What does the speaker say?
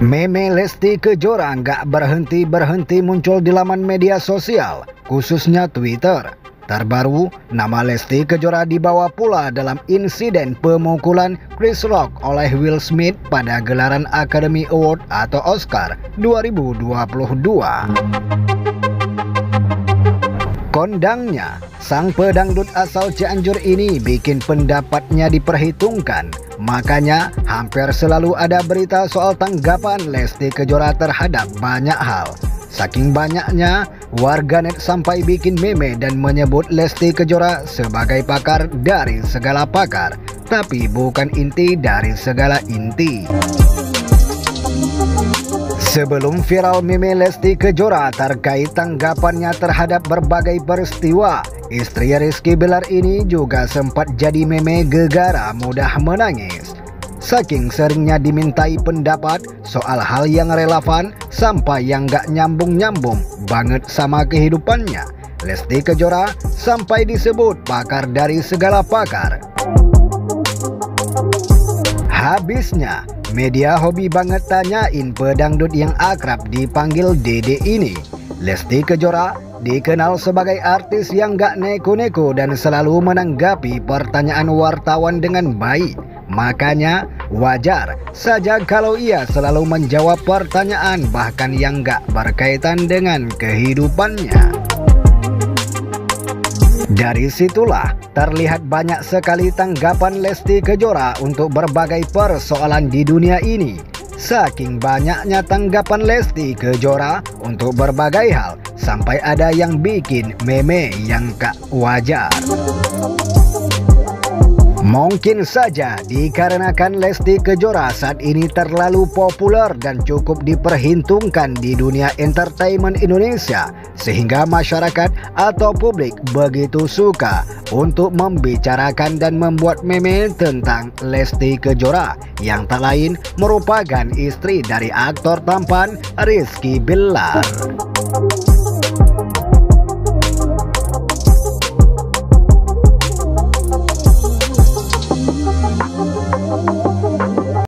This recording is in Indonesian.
Meme Lesti Kejora nggak berhenti muncul di laman media sosial, khususnya Twitter. Terbaru, nama Lesti Kejora dibawa pula dalam insiden pemukulan Chris Rock oleh Will Smith pada gelaran Academy Award atau Oscar 2022. Kondangnya, sang pedangdut asal Cianjur ini bikin pendapatnya diperhitungkan. Makanya hampir selalu ada berita soal tanggapan Lesti Kejora terhadap banyak hal. Saking banyaknya, warganet sampai bikin meme dan menyebut Lesti Kejora sebagai pakar dari segala pakar, tapi bukan inti dari segala inti. Sebelum viral meme Lesti Kejora terkait tanggapannya terhadap berbagai peristiwa, istri Rizky Bilar ini juga sempat jadi meme gegara mudah menangis. Saking seringnya dimintai pendapat soal hal yang relevan sampai yang gak nyambung-nyambung banget sama kehidupannya, Lesti Kejora sampai disebut pakar dari segala pakar. Habisnya, media hobi banget tanyain pedangdut yang akrab dipanggil Dede ini. Lesti Kejora dikenal sebagai artis yang gak neko-neko dan selalu menanggapi pertanyaan wartawan dengan baik. Makanya wajar saja kalau ia selalu menjawab pertanyaan bahkan yang gak berkaitan dengan kehidupannya. Dari situlah terlihat banyak sekali tanggapan Lesti Kejora untuk berbagai persoalan di dunia ini. Saking banyaknya tanggapan Lesti Kejora untuk berbagai hal, sampai ada yang bikin meme yang gak wajar. Mungkin saja dikarenakan Lesti Kejora saat ini terlalu populer dan cukup diperhitungkan di dunia entertainment Indonesia, sehingga masyarakat atau publik begitu suka untuk membicarakan dan membuat meme tentang Lesti Kejora yang tak lain merupakan istri dari aktor tampan Rizky Bilar.